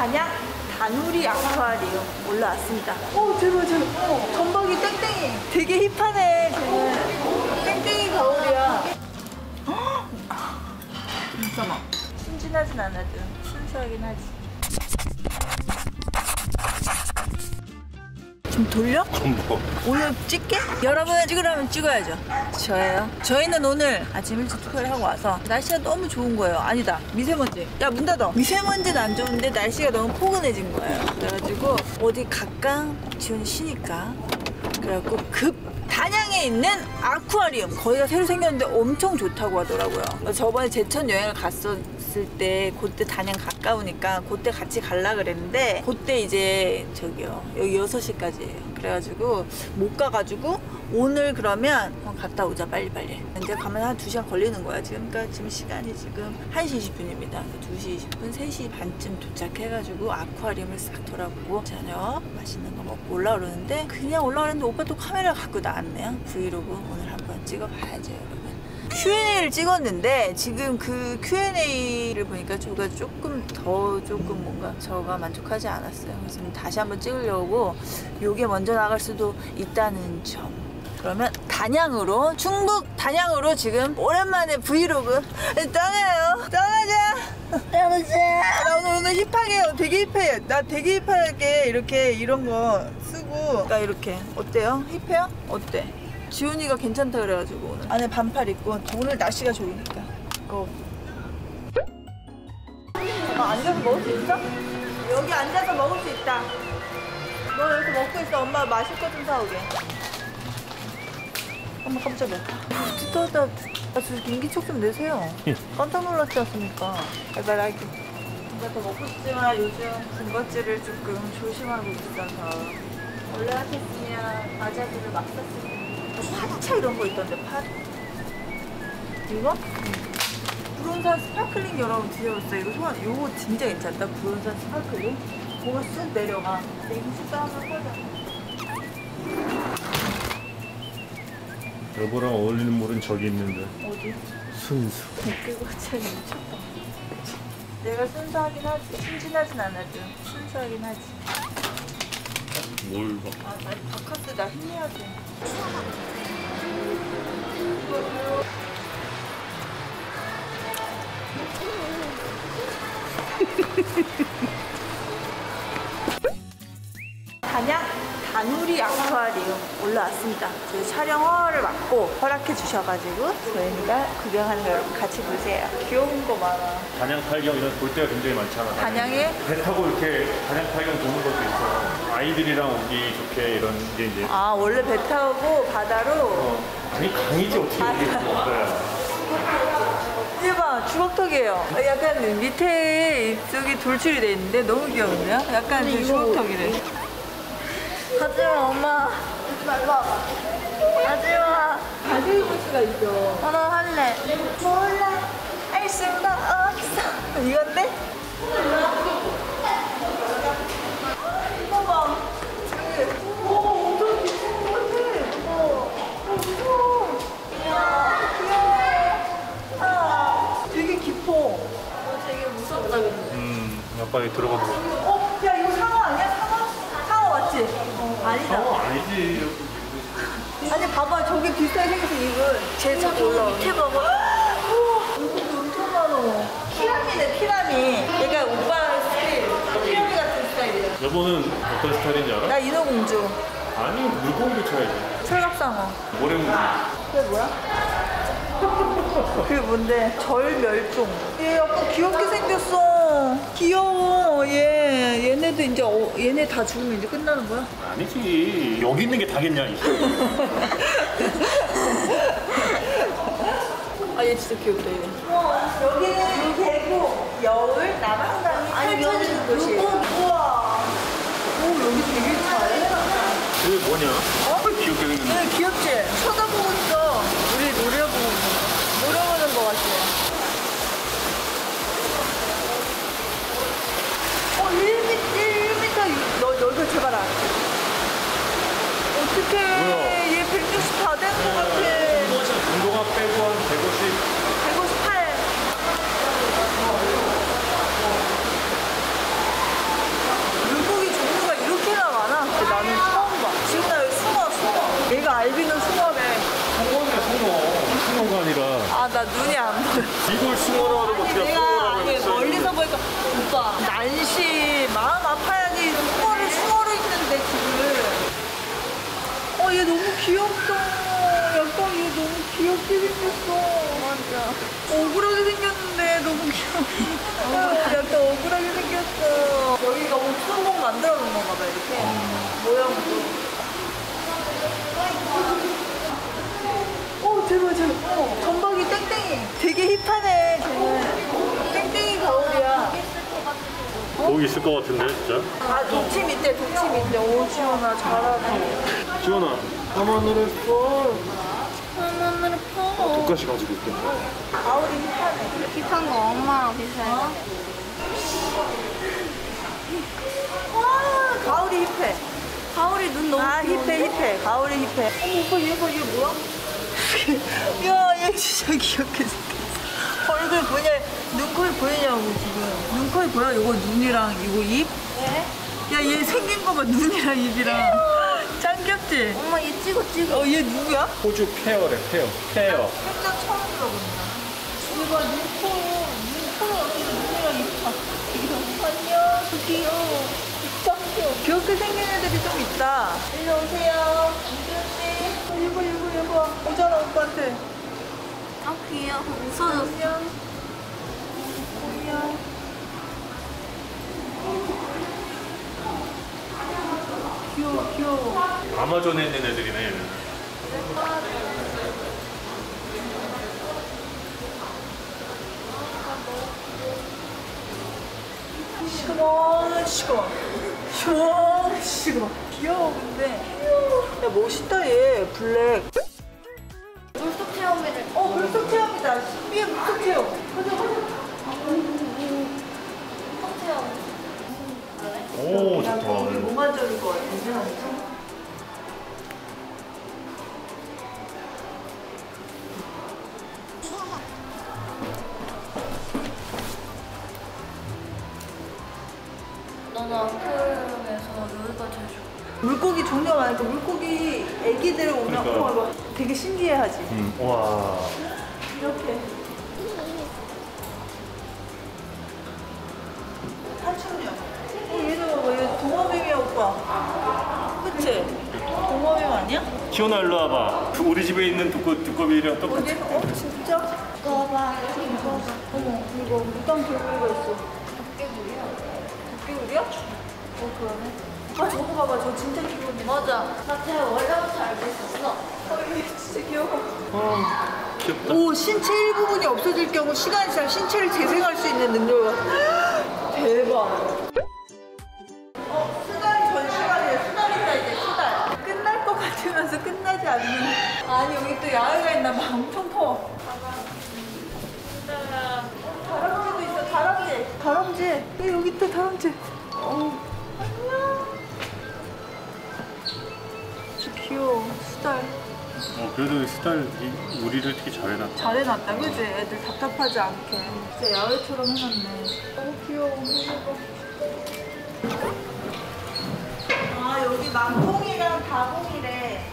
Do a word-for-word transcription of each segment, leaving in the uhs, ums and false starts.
단양 다누리 아쿠아리움 올라왔습니다. 오 대박 대박. 어, 전박이 땡땡이. 되게 힙하네. 쟤는 땡땡이 거울이야. 잠깐만. 순진하진 않아도 순수하긴 하지. 좀 돌려? 뭐. 오늘 찍게? 여러분 찍으라면 찍어야죠. 저예요. 저희는 오늘 아침 일찍 투표를 하고 와서 날씨가 너무 좋은 거예요. 아니다, 미세먼지. 야, 문 닫아. 미세먼지는 안 좋은데 날씨가 너무 포근해진 거예요. 그래가지고 어디 갈까? 지원이 쉬니까. 그래갖고 급 단양에 있는 아쿠아리움, 거기가 새로 생겼는데 엄청 좋다고 하더라고요. 저번에 제천 여행을 갔었을 때 그때 단양 가까우니까 그때 같이 갈라 그랬는데 그때 이제 저기요 여기 여섯 시까지예요. 그래가지고 못 가가지고 오늘 그러면 갔다 오자 빨리빨리. 이제 가면 한 두 시간 걸리는 거야 지금. 그러니까 지금 시간이 지금 한 시 이십 분입니다. 두 시 이십 분, 세 시 반쯤 도착해가지고 아쿠아리움을 싹 돌아보고 저녁 맛있는 거 먹고 올라오는데 그냥 올라오는데 오빠 또 카메라를 갖고 나왔네요. 브이로그 오늘 한번 찍어봐야죠 여러분. 큐 앤 에이를 찍었는데 지금 그 큐 앤 에이를 보니까 저가 조금 더 조금 뭔가 저가 만족하지 않았어요. 그래서 다시 한번 찍으려고 요게 먼저 나갈 수도 있다는 점. 그러면 단양으로, 충북 단양으로 지금 오랜만에 브이로그 떠나요. 떠나자. 떠나자. 나 오늘, 오늘 힙하게, 되게 힙해. 나 되게 힙하게 이렇게 이런 거 쓰고 나 이렇게 어때요? 힙해요? 어때? 지훈이가 괜찮다 그래가지고 오늘 안에 반팔 입고 오늘 날씨가 좋으니까 고. 아, 앉아서 먹을 수 있어? 여기 앉아서 먹을 수 있다. 너 여기서 먹고 있어. 엄마 마실 거 좀 사오게. 엄마 깜짝이야. 듣다 나 저 인기척 좀 내세요. 깜짝 놀랐지 않습니까? 발발하게. 뭔가 더 먹고 싶지만 요즘 군것질을 조금 조심하고 있어서 원래 같았으면 과자들을 막 샀으면 파차 이런 거 있던데. 파 이거? 응. 구론산 스파클링 여러분 드셔보세요. 이거 소환, 이거 진짜 괜찮다. 구론산 스파클링 뭐가 쑥 내려가. 냉수도 한번 사자. 여보랑 어울리는 물은 저기 있는데. 어디? 순수. 웃기고 진짜 미쳤다. 내가 순수하긴 하지. 순진하진 않아도 순수하긴 하지. 뭘 봐. 아, 나 바카스 나 힘내야 돼. 단양 다누리 아쿠아리움 올라왔습니다. 저희 촬영 허락을 받고 허락해 주셔가지고 저희가 구경하는 거 여러분 같이 보세요. 귀여운 거 많아. 단양 팔경 이런 볼 때가 굉장히 많잖아. 단양에 배 타고 이렇게 단양 팔경 도는 것도 있어. 아이들이랑 오기 좋게 이런 게 이제. 아 원래 배 타고 바다로. 어. 아니 강이지 어떻게 여기 있어. 대박 주걱턱이에요. 약간 밑에 이쪽이 돌출이 돼 있는데 너무 귀여운데요? 약간 그 주걱턱이래. 가지마 엄마. 일로 와봐. 가지마. 가지고 수가 있어. 어, 나 할래. 몰라. 알 수가 없어. 이건데? 이거 봐. 오, 엄청 깊은 거 같아. 어, 무서워. 이야, 귀여워. 아, 되게 깊어. 어, 되게 무섭다, 근데. 음, 아빠 여기 들어가 봐. 어, 야, 이거 상어 아니야? 상어? 상어 맞지? 어, 아니다. 어, 아니지. 아니, 봐봐. 저기 비슷하게 생겨서 이거 제 차 올라오네. 밑에 봐봐. 우와, 이거 엄청 많아. 피라미네, 피라미. 얘가 오빠 스타일. 피라미 같은 스타일이야. 여보는 어떤 스타일인지 알아? 나 인어공주. 아니, 물고기도 쳐야지. 철갑상어. 모래무기. 그게 뭐야? 그게 뭔데? 절멸종. 얘 약간 귀엽게 생겼어. 귀여워. 얘 얘네도 이제 어, 얘네 다 죽으면 이제 끝나는 거야? 아니지. 여기 있는 게 다겠냐. 아 얘 진짜 귀엽다 얘. 어, 여기는 계곡 여울 남한강이 펼쳐지는 곳이에요. 우와. 오 여기 되게 잘해. 그게 뭐냐? 어? 귀엽게 생겼네. 네 귀엽지? 쳐다보고 있어. 우리 노려보고 있어. 노려보는 거 같아. 어 일 미터 일 미터 너 여기 제발 안. 어떡해. 뭐야? 얘 백육십 다 된 거 같아. 운동화 빼고 한 백오십. 백오십팔. 눈이 안 보여. 이걸 숭어로 하는 거 어떻게 내가 숭어라고 아니, 했어요? 멀리서 보니까 오빠 날씨 마음 아파야지 숭어를 숭어로 있는데 지금. 어 얘 너무 귀엽다. 약간 얘 너무 귀엽게 생겼어. 맞아. 억울하게 생겼는데 너무 귀여워. 어, 약간 억울하게 생겼어. 여기가 옷구멍 만들어 놓은 건가 봐 이렇게. 모양도. 어 제발 제발. 어, 전박이 땡땡이. 되게 힙하네. 쟤는. 땡땡이 가오리야. 여기 있을 것 같은데 진짜? 아 독치 밑에 독치 밑에. 오 지원아 잘하네. 지원아 하마늘을 써 하늘을 퍼. 독가시 가지고 있대. 가오리 힙하네. 힙한 거 엄마랑 비슷해요. 와 가오리 힙해. 가을이 눈 너무 아 귀여운데? 힙해 힙해. 가오리 힙해. 어머 오빠 얘 봐, 얘 뭐야? 야, 얘 진짜 귀엽게 생겼어. 얼굴 보냐? 눈코입 보이냐고 지금. 눈코입 보여? 이거 눈이랑 이거 입? 네? 야, 얘 생긴 거 봐. 눈이랑 입이랑. 짱 귀엽지? 엄마 얘 찍어 찍어. 어, 얘 누구야? 호주 페어래 페어. 페어. 살짝 처음 들어본다. 이거 눈코, 눈코가 어떻게 눈이랑 입 봐. 이거 안녕, 저 귀여워. 짱 귀여워. 귀엽게 생긴 애들이 좀 있다. 일로 오세요. 안녕. 이거 이거 이거. 오잖아 오빠한테. 아 귀여워. 웃어줬어. 안녕. 안녕. 귀여워 귀여워. 아마존에 있는 애들이네 얘는. 시그마 시그마 시그마 시그마. 귀여워 근데. 귀여워. 야 멋있다 얘 블랙. 물속 체험회를. 어 물속 체험이다. 신비의 물속 체험. 가자 가자. 물속 체험. 오 야, 좋다. 거기 뭐 만져줄 것 같은데? 너는 아쿠아리움에서 여기가 제일 좋아. 물고기 종류가 많으니까 물고기 애기들 오면 그러니까. 어, 이거 되게 신기해하지. 음, 와. 이렇게. 파충류. 어, 얘도 봐봐. 얘 도마뱀이야 오빠. 그치? 도마뱀 아니야? 지원아 일로 와봐. 우리 집에 있는 두꺼, 두꺼비랑 똑같아. 어디? 어 진짜? 봐봐. 어머 이거 무당 개구리가 있어. 도깨구리야? 어 그러네. 아 저거 봐봐. 저 진짜 귀여운데. 맞아. 나 제가 원래부터 알고 있었어. 어 얘 진짜 귀여워. 아, 귀엽다. 오 신체 일부분이 없어질 경우 시간이 지나면 신체를 재생할 수 있는 능력을. 대박. 어 수달 전시관이야. 수달 있다 이제 수달. 끝날 것 같으면서 끝나지 않는. 아니 여기 또 야외가 있나 봐. 엄청 커. 다람쥐도 있어. 다람쥐. 다람쥐. 야, 여기 있다 다람쥐. 어. 안녕. 진짜 귀여워. 수달. 어, 그래도 스타일 이- 우리를 되게 잘해놨다. 잘해놨다, 그지? 애들 답답하지 않게. 진짜 야외처럼 해놨네. 너무 귀여워. 아, 여기 망콩이랑 다봉이래.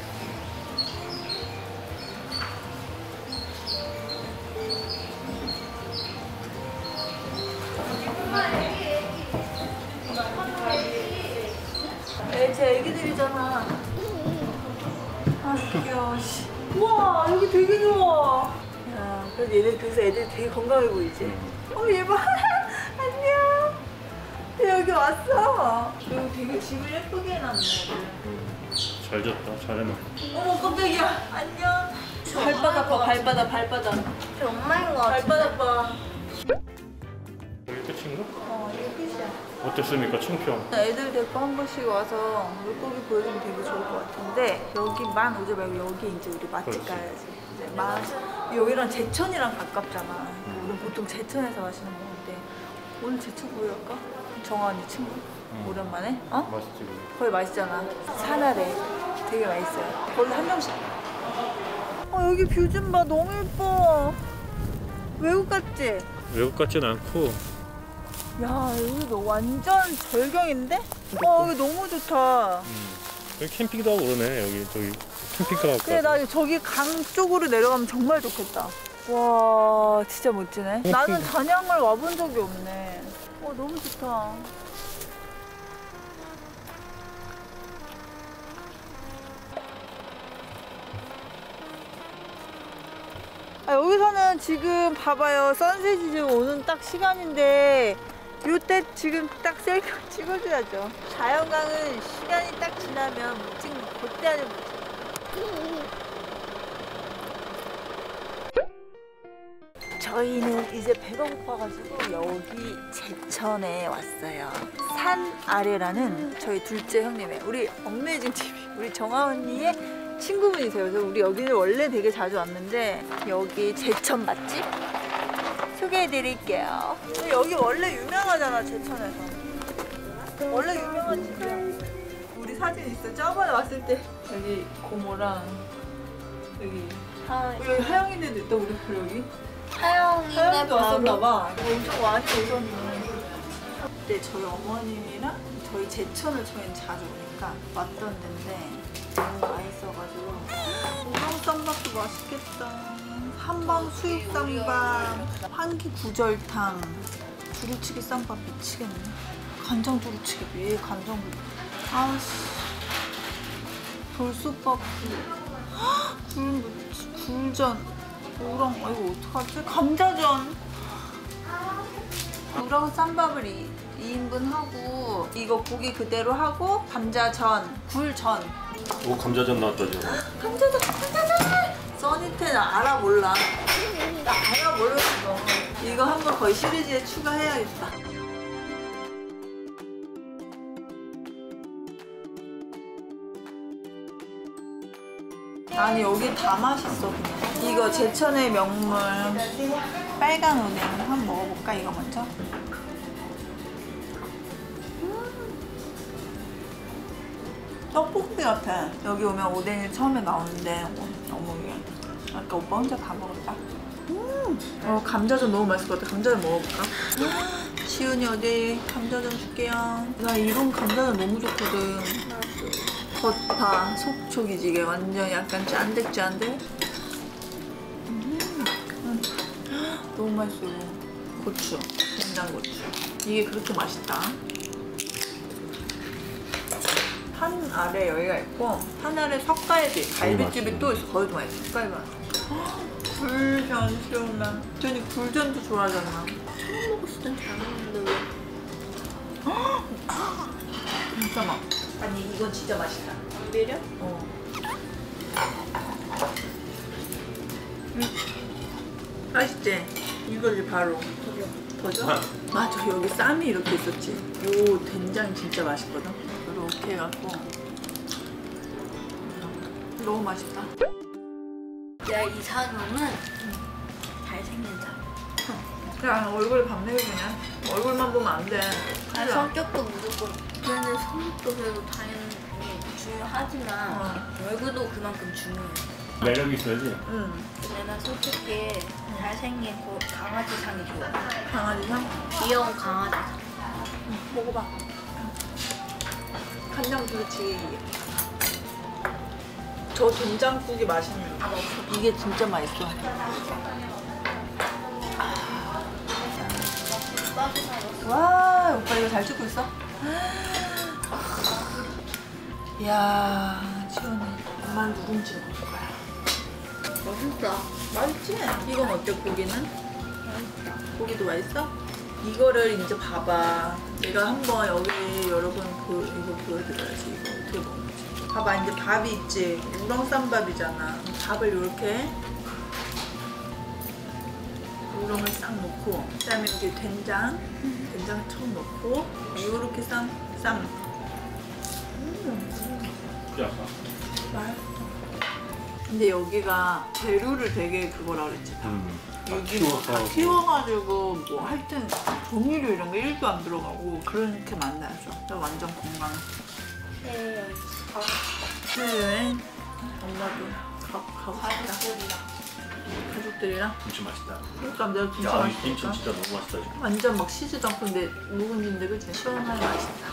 애, 제 애기들이잖아. 아, 귀여워. 씨. 우와, 여기 되게 좋아. 야, 그래도 얘들, 그래서 애들 되게 건강해 보이지? 어, 얘 봐. 안녕. 얘 여기 왔어. 여기 되게 집을 예쁘게 해놨네. 잘 졌다. 잘해놨다. 어머, 깜짝이야. 안녕. 발바닥 봐, 발바닥, 발바닥. 저 엄마인 거 같아. 발바닥 봐. 여기 끝인가? 어, 이게 끝이야. 어땠습니까, 청평? 애들 데리고 한 번씩 와서 물고기 보여주면 되게 좋을 것 같은데 여기만 오지 말고 여기 이제 우리 맛집 그렇지. 가야지. 이제 맛 여기랑 제천이랑 가깝잖아. 우리 보통 제천에서 마시는 건데 오늘 제천 보여줄까? 정환이 친구 응. 오랜만에. 어? 맛있지, 그거. 거기 맛있잖아. 산아래 되게 맛있어요. 거기 한 명씩. 어 여기 뷰 좀 봐. 너무 예뻐. 외국 같지? 외국 같진 않고. 야 여기도 완전 절경인데? 어 여기 너무 좋다. 음. 여기 캠핑도 하고 그러네. 여기 저기 캠핑카 갖고. 그래 나 저기 강 쪽으로 내려가면 정말 좋겠다. 와 진짜 멋지네. 나는 단양을 와본 적이 없네. 와 너무 좋다. 아, 여기서는 지금 봐봐요. 선셋이 지금 오는 딱 시간인데 요때 지금 딱 셀카 찍어줘야죠. 자연광은 시간이 딱 지나면 못 찍는 거. 그때 아니면 못 찍는 거. 저희는 이제 배가 고파가지고 여기 제천에 왔어요. 산 아래라는 저희 둘째 형님의 우리 엄매진 티비 우리 정아 언니의 친구분이세요. 그래서 우리 여기는 원래 되게 자주 왔는데 여기 제천 맛집 소개해드릴게요. 여기 원래 유명하잖아 제천에서. 원래 유명한 집이야. 우리 사진 있어. 저번에 왔을 때 여기 고모랑 여기 아, 여기 하영이네도 있다 우리 여기. 하영이네 하영이도 바로. 왔었나봐. 엄청 많이 오셨네. 그때 저희 어머님이랑 저희 제천을 저희는 자주 오니까 왔던 데인데 너무 맛있어가지고 우렁쌈밥도 맛있겠다. 한방 수육쌈밥, 환기 구절탕, 두루치기 쌈밥 미치겠네. 간장 두루치기 위에 간장 두루치기. 아씨 돌솥밥 굴, 굴전 우렁. 아 이거 어떡하지? 감자전. 우렁 쌈밥을 이 인분 하고 이거 고기 그대로 하고 감자전, 굴전. 오 감자전 나왔다 지금. 감자전, 감자전! 써니텐 알아 몰라. 나 알아 몰랐어. 이거 한번 거의 시리즈에 추가해야겠다. 아니 여기 다 맛있어 그냥. 이거 제천의 명물 빨간 오뎅 한번 먹어볼까 이거 먼저? 떡볶이 같아. 여기 오면 오뎅이 처음에 나오는데 어묵이 아까 오빠 혼자 다 먹었다. 음, 어 감자전 너무 맛있을 것 같아. 감자전 먹어볼까? 시은이 어디 감자전 줄게요. 나 이런 감자전 너무 좋거든. 겉파 속촉이지 이게 완전 약간 짠득짠득. 음, 음. 너무 맛있어. 고추, 된장고추. 이게 그렇게 맛있다. 산 아래 여기가 있고 산 아래 석갈비 갈비집이 또 있어. 거기도 맛있어. 석갈비 굴전 시원한. 저는 굴전도 좋아하잖아. 처음 먹었을 땐 잘 먹는데 왜 잠깐만. 아니 이건 진짜 맛있다. 매력? 어. 음. 맛있지? 이거지 바로. 더죠? 맞아 여기 쌈이 이렇게 있었지. 요 된장이 진짜 맛있거든. 이렇게 해갖고 너무 맛있다. 내가 이 사람은 잘생긴 사람. 그냥 얼굴 밤내고 그냥 얼굴만 보면 안 돼. 아니, 성격도 무조건. 걔는 성격도 그래도 당연히 중요하지만 어. 얼굴도 그만큼 중요해. 매력 있어야지. 응. 근데 나 솔직히 잘생긴 고 강아지 상이 좋아. 강아지상? 귀여운 강아지 상. 응. 먹어봐. 간장 두루치기. 저 된장국이 맛있네. 이게 진짜 맛있어. 와, 오빠 이거 잘 찍고 있어? 이야, 시원해. 엄마는 누룽지 먹을 거야. 맛있어. 맛있지? 이건 어때, 고기는? 맛있어. 고기도 맛있어? 이거를 이제 봐봐. 내가 한번 여기 여러분 그, 이거 보여드려야지. 이거 어떻게 먹는지. 봐봐, 이제 밥이 있지. 우렁쌈밥이잖아. 밥을 이렇게 우렁을 싹 넣고, 그 다음에 여기 된장, 된장 처음 넣고, 이렇게 쌈, 쌈. 음, 야. 맛있어. 근데 여기가 재료를 되게 그거라 그랬지. 음. 여기 다 키워가지고 뭐 하여튼 조미료 이런 거 일도 안 들어가고 그렇게 만나죠. 완전 건강해. 네. 네. 엄마도 가, 가고 싶다. 가족들이랑? 김치 맛있다. 그러니까 내가 김치 야, 이 김치 맛있으니까. 진짜 너무 맛있다 지금. 완전 막 시지도 않고 근데 묵은지인데 그치? 시원하게 맛있다.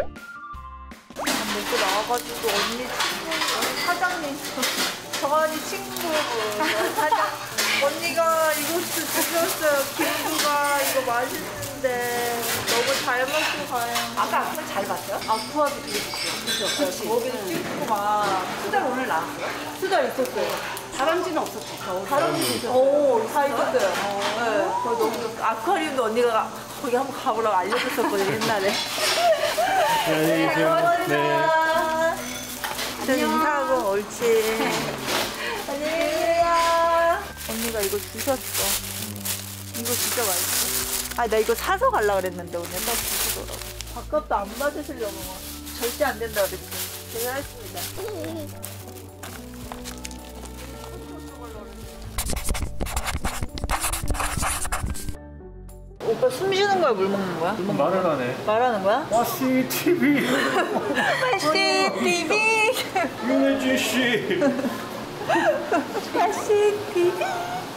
먹고 나와가지고 언니 친구, 언니 사장님, 정한이 친구, 사장 언니가 이것도 주셨어요. 김두가 이거 맛있는데 너무 잘 먹고 가요. 아까 아쿠아 잘 봤어요? 아쿠아도 되게 좋죠. 그쵸, 그렇지. 거기도 찍고 막 수달 오늘 나왔어요? 수달 있었어요. 다람쥐는 없었죠. 다람쥐 있었어요. 오, 다 있었어요. 어, 네. 거기 너무 좋았어요. 아쿠아리움도 언니가 거기 한번 가보라고 알려줬었거든요, 옛날에. 안녕히 계세요. 네. 저 인사하고 옳지. 안녕히 계세요. 언니가 이거 주셨어. 이거 진짜 맛있어. 아, 나 이거 사서 가려고 그랬는데 오늘 딱 주시더라고. 밥값도 안 받으시려고 막. 절대 안 된다 그랬지. 제가 했습니다. 오빠 숨 쉬는 거야, 물 먹는 거야? 물 먹는 말을 거야? 하네. 말하는 거야? 와씨 티비 다시 티비 윤혜진 씨. 다시 티비